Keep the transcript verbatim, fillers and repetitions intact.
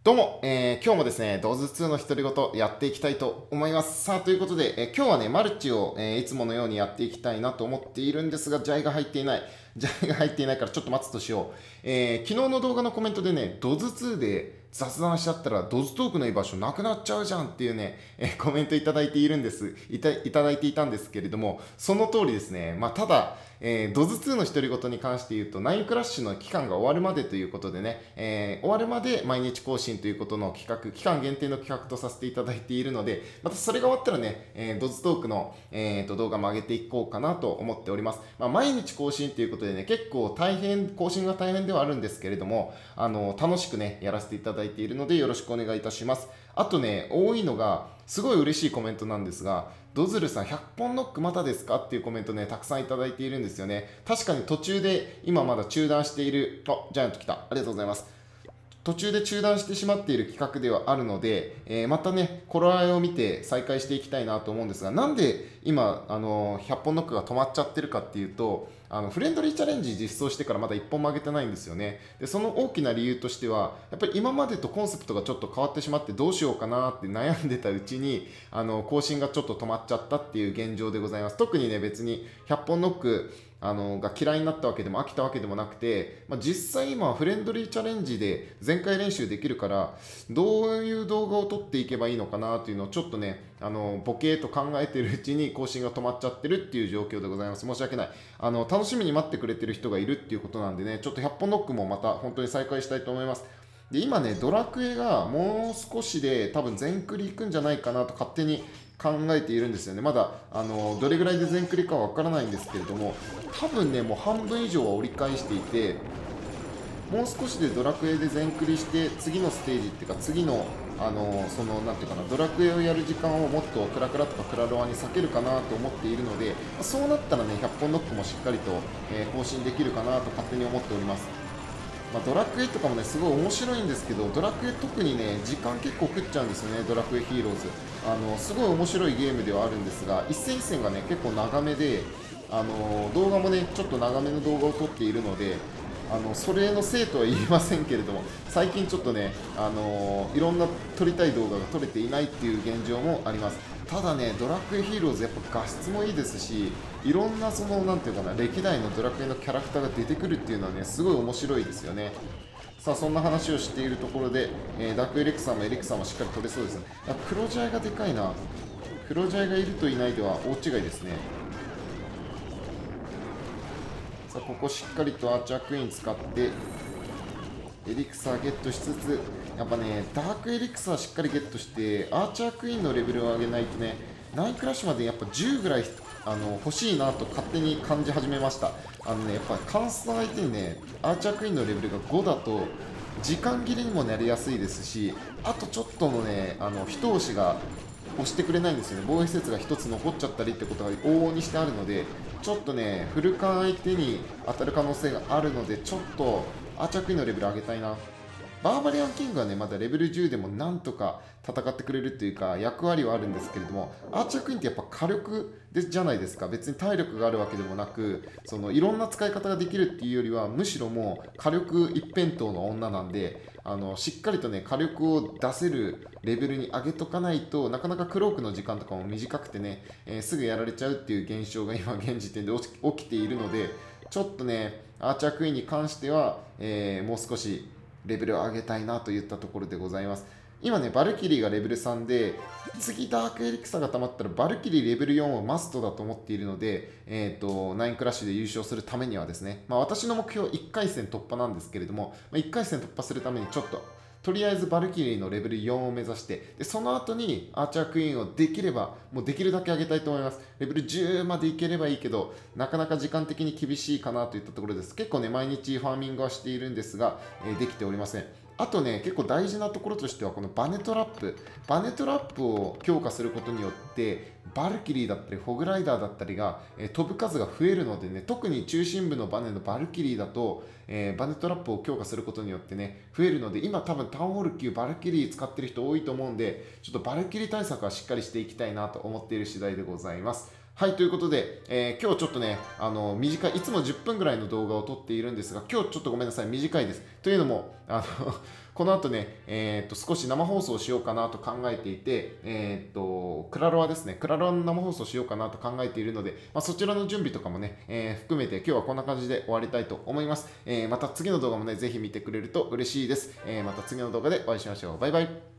どうも、えー今日もですね、ドズツーの独り言やっていきたいと思います。さあ、ということで、えー今日はね、マルチを、えーいつものようにやっていきたいなと思っているんですが、ジャイが入っていない。ジャイが入っていないからちょっと待つとしよう。えー昨日の動画のコメントでね、ドズツーで雑談しちゃったら、ドズトークの居場所なくなっちゃうじゃんっていうね、えーコメントいただいているんです。いた、いただいていたんですけれども、その通りですね。まあ、ただ、えー、ドズツーの独り言に関して言うと、ナインクラッシュの期間が終わるまでということでね、えー終わるまで毎日更新ということの企画、期間限定の企画とさせていただいているので、またそれが終わったらね、えードズトークの、えーと動画も上げていこうかなと思っております。まあ、毎日更新ということでね、結構大変、更新が大変ではあるんですけれども、あの、楽しくね、やらせていただいているので、よろしくお願いいたします。あとね、多いのが、すごい嬉しいコメントなんですが、ドズルさんひゃっぽんノックまだですかっていうコメントね、たくさんいただいているんですよね。確かに途中で今まだ中断している、あ、ジャイアント来た。ありがとうございます。途中で中断してしまっている企画ではあるので、えーまたね、頃合いを見て再開していきたいなと思うんですが、なんで今、あのひゃっぽんノックが止まっちゃってるかっていうと、あのフレンドリーチャレンジ実装してからまだいっぽんも上げてないんですよね。で、その大きな理由としては、やっぱり今までとコンセプトがちょっと変わってしまってどうしようかなって悩んでたうちに、あの更新がちょっと止まっちゃったっていう現状でございます。特にね、別にひゃっぽんノックあのが嫌いになったわけでも飽きたわけでもなくて、まあ、実際今はフレンドリーチャレンジで全回練習できるからどういう動画を撮っていけばいいのかなというのをちょっとねあのボケーと考えているうちに更新が止まっちゃってるっていう状況でございます。申し訳ない。あの楽しみに待ってくれてる人がいるっていうことなんでね、ちょっとひゃっぽんノックもまた本当に再開したいと思います。で今ね、ドラクエがもう少しで多分全クリいくんじゃないかなと勝手に考えているんですよね。まだあのどれぐらいで全クリかはわからないんですけれども、多分ね、もう半分以上は折り返していて、もう少しでドラクエで全クリして、次のステージっていうか、次の、あのそのなんていうかな、ドラクエをやる時間をもっとクラクラとかクラロワに避けるかなと思っているので、そうなったらね、ひゃっぽんノックもしっかりと、えー更新できるかなと勝手に思っております。まあ、ドラクエとかもね、すごい面白いんですけど、ドラクエ特にね、時間結構食っちゃうんですよね、ドラクエヒーローズ。あのすごい面白いゲームではあるんですが、一戦一戦がね、結構長めで、あの動画もね、ちょっと長めの動画を撮っているので、あのそれのせいとは言いませんけれども、最近ちょっとね、あのいろんな撮りたい動画が撮れていないっていう現状もあります。ただね、ドラクエヒーローズやっぱ画質もいいですし、いろんなそのなんていうかな、歴代のドラクエのキャラクターが出てくるっていうのはね、すごい面白いですよね。さあ、そんな話をしているところで、えーダークエレクサーもエレクサーもしっかり取れそうですね。あ、黒ジャイがでかいな。黒ジャイがいるといないでは大違いですね。さあ、ここしっかりとアーチャークイーン使ってエリクサーゲットしつつ、やっぱね、ダークエリクサーしっかりゲットしてアーチャークイーンのレベルを上げないとね、ナインクラッシュまでやっぱじゅうぐらいあの欲しいなと勝手に感じ始めました。あのね、やっぱ関数の相手にね、アーチャークイーンのレベルがごだと時間切れにもなりやすいですし、あとちょっとのね、あの一押しが押してくれないんですよね。防衛施設がひとつ残っちゃったりってことが往々にしてあるので、ちょっとね、フルカン相手に当たる可能性があるので、ちょっとアーチャークイーンのレベル上げたいな。バーバリアンキングはね、まだレベルじゅうでもなんとか戦ってくれるというか、役割はあるんですけれども、アーチャークイーンってやっぱ火力でじゃないですか。別に体力があるわけでもなく、そのいろんな使い方ができるっていうよりは、むしろもう火力一辺倒の女なんで、あのしっかりとね、火力を出せるレベルに上げとかないとなかなかクロークの時間とかも短くてね、えーすぐやられちゃうっていう現象が今現時点で起き起きているので、ちょっとね、アーチャークイーンに関しては、えーもう少しレベルを上げたいなといったところでございます。今ね、バルキリーがレベルさんで、次ダークエリクサが溜まったらバルキリーレベルよんをマストだと思っているので、えー、とナインクラッシュで優勝するためにはですね、まあ、私の目標いっかい戦突破なんですけれども、まあ、いっかい戦突破するためにちょっととりあえずバルキリーのレベルよんを目指して、でその後にアーチャークイーンをできれば、もうできるだけ上げたいと思います。レベルじゅうまでいければいいけど、なかなか時間的に厳しいかなといったところです。結構ね、毎日ファーミングはしているんですが、えーできておりません。あとね、結構大事なところとしては、このバネトラップ。バネトラップを強化することによって、バルキリーだったり、ホグライダーだったりが、えー飛ぶ数が増えるのでね、特に中心部のバネのバルキリーだと、えーバネトラップを強化することによってね、増えるので、今多分タウンホールきゅうバルキリー使ってる人多いと思うんで、ちょっとバルキリー対策はしっかりしていきたいなと思っている次第でございます。 はい、ということで、えー今日ちょっとね、あの短い、いつもじゅっぷんぐらいの動画を撮っているんですが、今日ちょっとごめんなさい、短いです。というのも、あのこの後ね、えーっと、少し生放送しようかなと考えていて、えーっと、クラロワですね、クラロワの生放送しようかなと考えているので、まあ、そちらの準備とかもね、えー含めて今日はこんな感じで終わりたいと思います。えーまた次の動画もね、ぜひ見てくれると嬉しいです。えーまた次の動画でお会いしましょう。バイバイ。